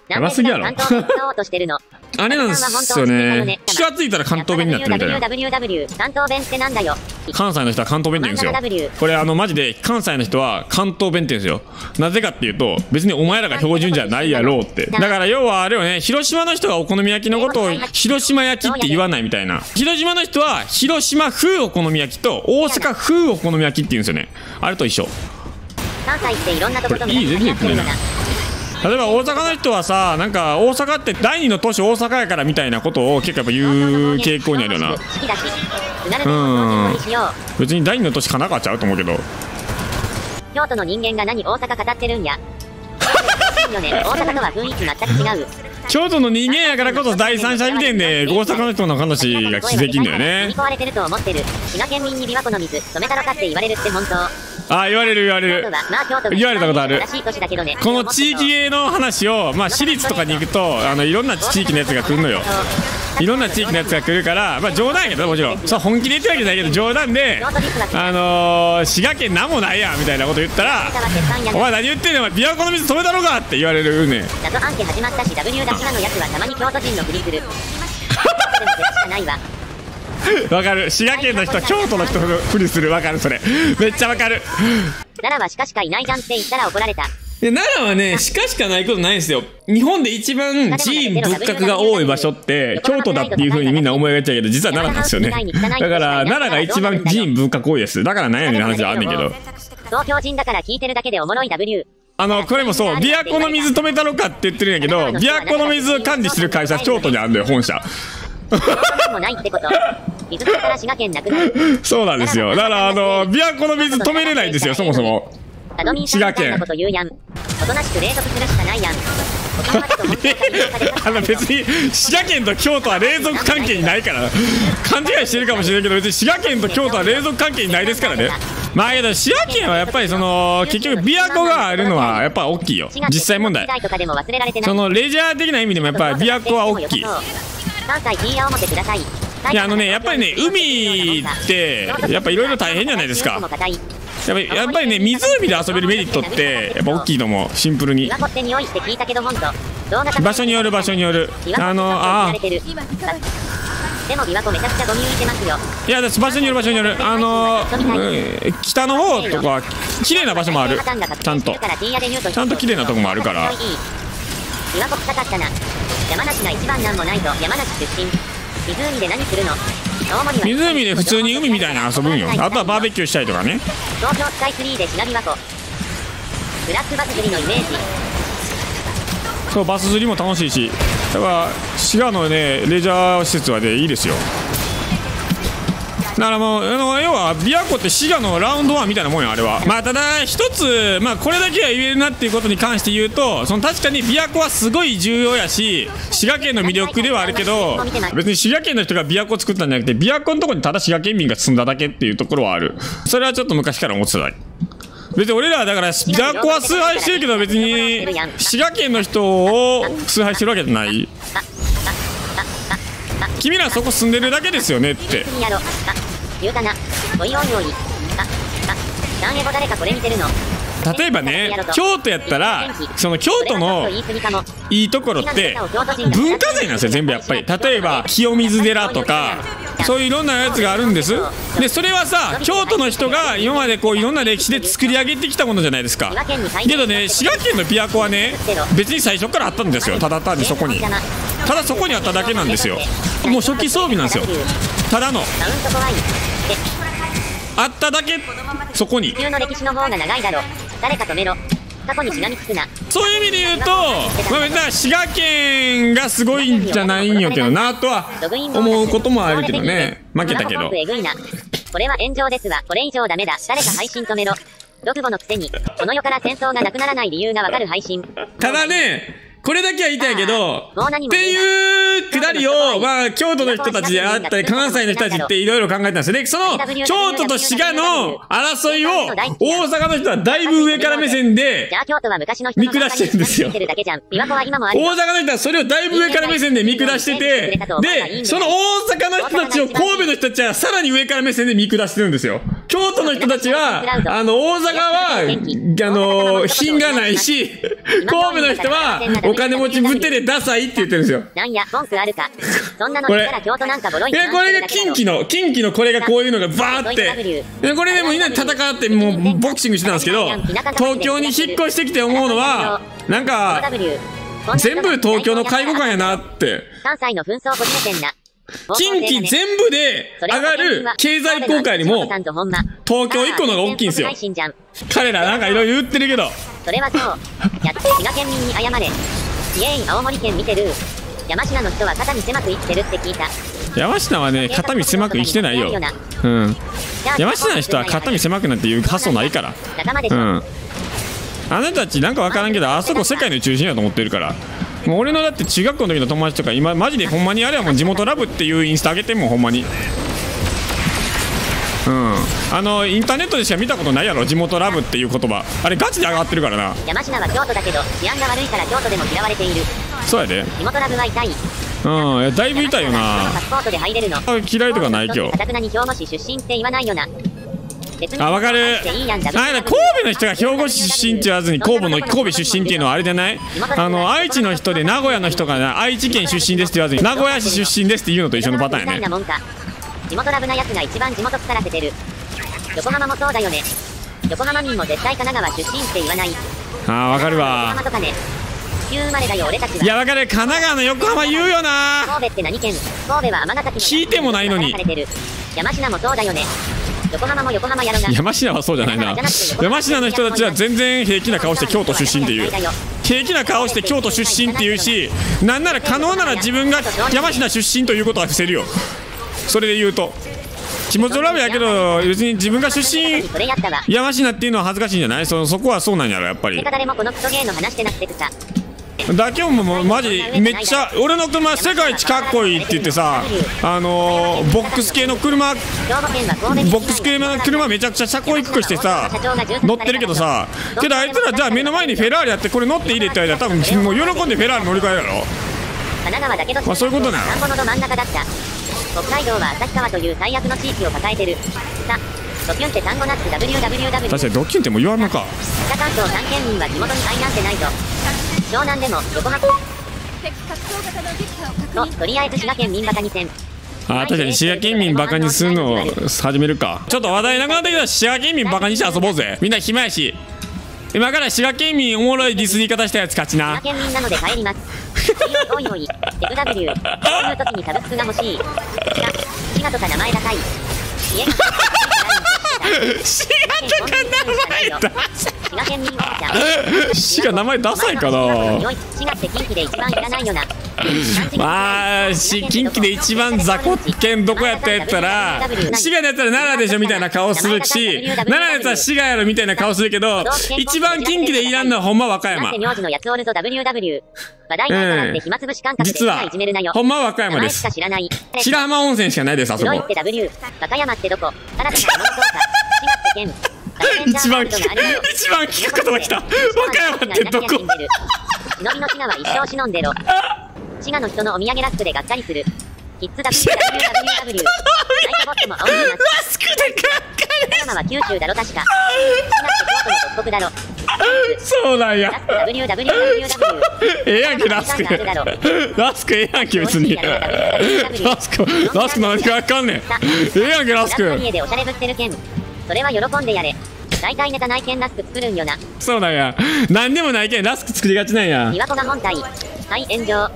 やばすぎやろ。あれなんですよね。気がついたら関東弁になってるみたいな。 関東弁ってなんだよ。 関西の人は関東弁って言うんですよ。これマジで関西の人は関東弁って言うんですよ。なぜかっていうと、別にお前らが標準じゃないやろうって。だから要はあれよね、広島の人がお好み焼きのことを広島焼きって言わないみたいな。広島の人は広島風お好み焼きと大阪風お好み焼きって言うんですよね。あれと一緒。 関西っていろんなところいい全然言ってないな。例えば大阪の人はさ、なんか大阪って第二の都市大阪やからみたいなことを結構やっぱ言う傾向にあるよな。別に第二の都市神奈川ちゃうと思うけど。 京都の人間が何大阪語ってるんや。大阪とは雰囲気全く違う。 京都の人間やからこそ第三者見てんで大阪の人の話が聞きできんだよね。 壊れてると思ってる。滋賀県民に琵琶湖の水止めたろかって言われるって本当。 あ、言われる言われる。言われたことある。この地域芸の話を、まあ私立とかに行くといろんな地域のやつが来るのよ。いろんな地域のやつが来るから、まあ冗談やけどもちろんそう本気で言ってるわけじゃないけど冗談で滋賀県なんもないやみたいなこと言ったら「お前何言ってんねん、お前琵琶湖の水止めたろか」って言われるね。 謎案件始まったし W ダッシュのやつはたまに京都人のふりする。 わかる。滋賀県の人京都の人のふりする。わかる。それめっちゃわかる。 奈良は鹿しかいないじゃんって言ったら怒られた。 奈良はね、鹿しかないことないんですよ。日本で一番寺院仏閣が多い場所って京都だっていう風にみんな思いがちやけど、実は奈良なんですよね。だから奈良が一番寺院仏閣多いです。だからなんやねん話はあんねんけど。 東京人だから聞いてるだけでおもろい W。 これもそう、琵琶湖の水止めたろかって言ってるんやけど、琵琶湖の水を管理してる会社京都にあるんだよ、本社。そうなんですよ。だから琵琶湖の水止めれないんですよ、そもそも。滋賀県。別に滋賀県と京都は隷属関係にないから勘違いしてるかもしれないけど、別に滋賀県と京都は隷属関係にないですからね。まあけど滋賀県はやっぱり結局琵琶湖があるのはやっぱ大きいよ、実際問題。そのレジャー的な意味でもやっぱり琵琶湖は大きい。いややっぱりね、海ってやっぱいろいろ大変じゃないですか。やっぱりね、湖で遊べるメリットってやっぱ大きいと思う、シンプルに。場所による場所による。でも琵琶湖めちゃくちゃゴミ浮いてますよ。いや、場所による場所による。北の方とか綺麗な場所もある。ちゃんと綺麗なとこもあるから。 琵琶湖臭かったな。山梨が一番なんもないと。山梨出身。湖で何するの？ 湖で普通に海みたいな遊ぶんよ。あとはバーベキューしたりとかね。 東京スカイツリーで滋賀琵琶湖。ブラックバス釣りのイメージ。 そう、バス釣りも楽しいし、だから滋賀のねレジャー施設はねいいですよ。だからもう要は琵琶湖って滋賀のラウンドワンみたいなもんや、あれは。まあただ一つ、まあこれだけは言えるなっていうことに関して言うと、確かに琵琶湖はすごい重要やし滋賀県の魅力ではあるけど、別に滋賀県の人が琵琶湖作ったんじゃなくて、琵琶湖のところにただ滋賀県民が住んだだけっていうところはある。それはちょっと昔から思ってた。別に俺らはだから琵琶湖は崇拝してるけど、別に滋賀県の人を崇拝してるわけじゃない。君らそこ住んでるだけですよねって。例えばね、京都やったらその京都のいいところって文化財なんですよ、全部やっぱり。例えば清水寺とかそういういろんなやつがあるんです。でそれはさ、京都の人が今までこういろんな歴史で作り上げてきたものじゃないですか。けどね、滋賀県の琵琶湖はね別に最初からあったんですよ。ただ単にそこにあっただけなんですよ。もう初期装備なんですよ。ただのあっただけ、そこに。そういう意味で言うと、まあ、滋賀県がすごいんじゃないんよけどなとは思うこともあるけどね。負けたけど。 これは炎上ですわ。これ以上ダメだ。誰か配信止めろ。ドクボのくせにこの世から戦争がなくならない理由がわかる配信。 ただね、これだけは言いたいけど、っていうくだりを、まあ、京都の人たちであったり、関西の人たちっていろいろ考えたんですよね。その、京都と滋賀の争いを、大阪の人はだいぶ上から目線で、見下してるんですよ。大阪の人はそれをだいぶ上から目線で見下してて、で、その大阪の人たちを神戸の人たちはさらに上から目線で見下してるんですよ。 京都の人たちは大阪は品がないし、神戸の人はお金持ちぶってでダサいって言ってるんですよ。 なんや文句あるか。そんなの言ったら京都なんかボロい。 これが近畿のこれがこういうのがバーって、これでもみんなで戦ってもうボクシングしてたんですけど、東京に引っ越してきて思うのはなんか全部東京の介護官やなって。 関西の紛争こじめてんな。 近畿全部で上がる経済効果よりも東京1個のが大きいんですよ。彼らなんかいろいろ言ってるけど、 それはそう。やって滋賀県民に謝れ。イエーイ青森県見てる。山科の人は肩身狭く生きてるって聞いた。 山科はね肩身狭く生きてないよ。うん。山科の人は肩身狭くなんていう発想ないから。うん。あなたたちなんか分からんけど、あそこ世界の中心だと思ってるから。もう俺のだって中学校の時の友達とか今マジでほんまにあれはもう地元ラブっていうインスタ上げてんもんほんまに。うん、インターネットでしか見たことないやろ地元ラブっていう言葉。あれガチで上がってるからな。 山科は京都だけど治安が悪いから京都でも嫌われている。 そうやで。 地元ラブは痛い。 うん、だいぶ痛いよな。 パスポートで入れるの。 嫌いとかない今日。 かたくなに兵庫市出身って言わないよな。 あ、わかる。神戸の人が兵庫市出身って言わずに神戸出身っていうのはあれじゃない？愛知の人で名古屋の人が愛知県出身ですって言わずに名古屋市出身ですっていうのと一緒のパターンやね。 地元ラブなやつが一番地元腐らせてる。横浜もそうだよね。横浜民も絶対神奈川出身って言わない。 ああ、わかるわ。 横浜とかね。旧生まれだよ俺たちは。 いや、わかる。神奈川の横浜言うよな。 神戸って何県？神戸は尼崎の。 聞いてもないのに。 山科もそうだよね。横浜も横浜やろが。 山科はそうじゃないな。山科の人たちは全然平気な顔して京都出身っていう。平気な顔して京都出身っていうし、なんなら可能なら自分が山科出身ということは伏せるよ。それで言うと気持ち悪いやけど、別に自分が出身山科っていうのは恥ずかしいんじゃない？そこはそうなんやろやっぱり。 誰もこのクソゲーの話してなくてさ。 だけもマジめっちゃ俺の車世界一かっこいいって言ってさ、ボックス系の車めちゃくちゃ車高低くしてさ乗ってるけどさ、けどあいつらじゃあ目の前にフェラーリやってこれ乗っていいでって言われたら多分もう喜んでフェラーリ乗り換えるやろ。まあそういうことなの。 北海道は旭川という最悪の地域を抱えてる。さドキュンって単語なし WWW。 確かにドキュンってもう言わんのか。 北関東3県民は地元に愛なんてないぞ。湘南でも横浜とりあえず滋賀県民バカにせん。 あ、確かに滋賀県民バカにするのを始めるか。ちょっと話題なくなってきたら滋賀県民バカにして遊ぼうぜ。みんな暇やし。今から滋賀県民おもろいディスり方したやつ勝ちな。 滋賀県民なので帰ります。おいおい FW そういう時にサブスクが欲しい。滋賀とか名前高い。家が滋賀とか名前ダサい。滋賀県民滋賀名前ダサいかな。 滋賀って近畿で一番いらないよな。 まあ近畿で一番雑魚県どこやったやったら滋賀のやったら奈良でしょみたいな顔するし、奈良のやつは滋賀やろみたいな顔するけど、一番近畿でいらんのはほんま和歌山。実はほんま和歌山です。白浜温泉しかないです。あそこ一番聞くことが来た。和歌山ってどこ？ 忍びの滋賀は一生忍んでろ。滋賀の人のお土産ラスクでがっかりする。キッズ WWW。ライトボットも青います。 ラスクでがっかり。 富山は九州だろ確か。滋賀って京都の独特だろ。 そうなんや。 ラスク WWW。 ええやんけラスク。ラスクええやんけ別に。ラスク何かわかんねえ。ええやんけラスク。 家でおしゃれぶってるけん。それは喜んでやれ。大体ネタないけんラスク作るんよな。 そうなんや。なんでもないけんラスク作りがちなんや。 琵琶湖が本体。はい炎上。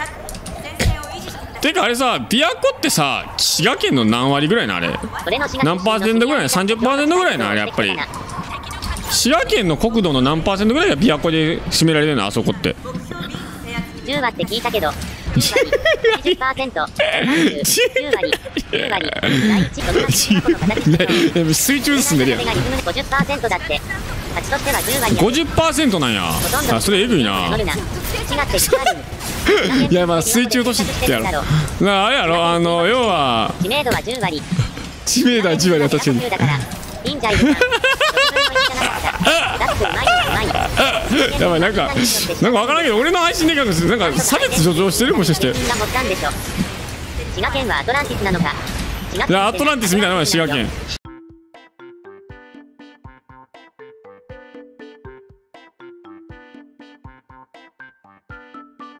てかあれさ、琵琶湖ってさ、滋賀県の何割ぐらいなあれ？何パーセントぐらいな？ 30% ぐらいなあれやっぱり。滋賀県の国土の何パーセントぐらいが琵琶湖で占められてるのあそこって。 10割って聞いたけど。10%、9割、 水中進んでるやん。 50%だって。勝ちとしては10割。 50% なんや。あ、それえぐいな。いやまあ水中都市ってやろ。あれやろ要は知名度は10割。 知名度は10割は確かに。やばいなんか分からんけど俺の配信でなんか差別助長してるもしかして。 滋賀県はアトランティスなのか。 いやアトランティスみたいなのは滋賀県。